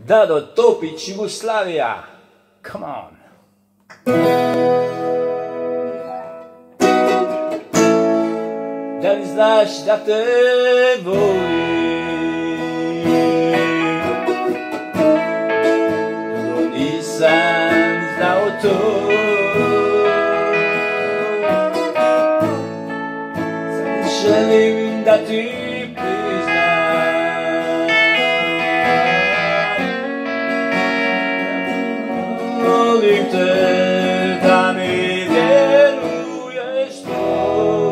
Dado Topić, Jugoslavija. Come on. Da li znaš da te volim? Dugo nisam znao to. Sad želim da ti molim te da mi vjeruješ to.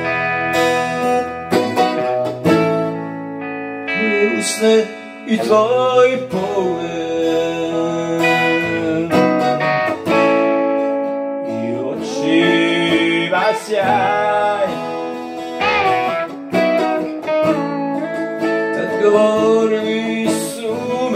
Moje usne i tvoj pogled i očima sjaj, kad govorili su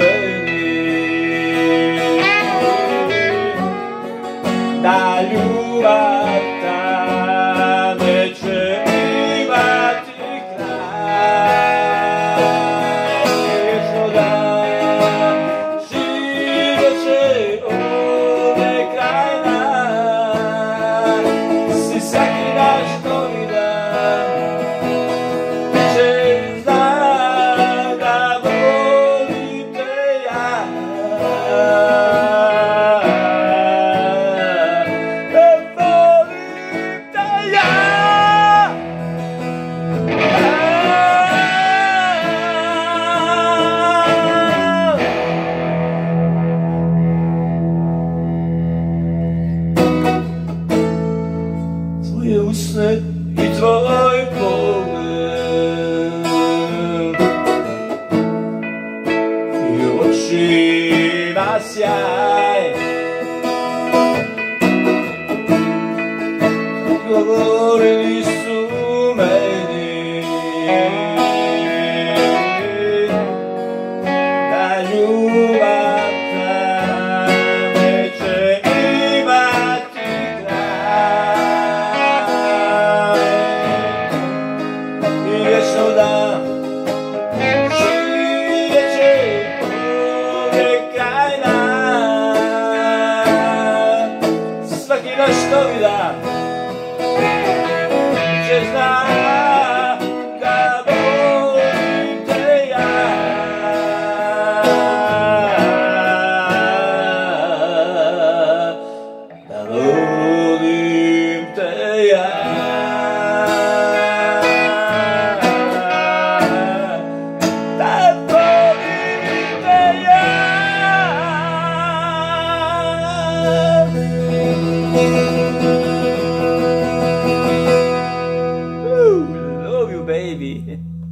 da ljubav ta neće imati kraj. Vječno dan život će ovdje kraj nas. Si svaki naš novi dan će znat da volim te ja. Tvoje usne i tvoj pogled i očima sjaj, govorili su meni da ljubav ta neće imati kraj. Vječno dan živjet će ovdje kraj nas. Svaki naš novi dan će znat da volim te ja. Da volim te ja. Love you, baby.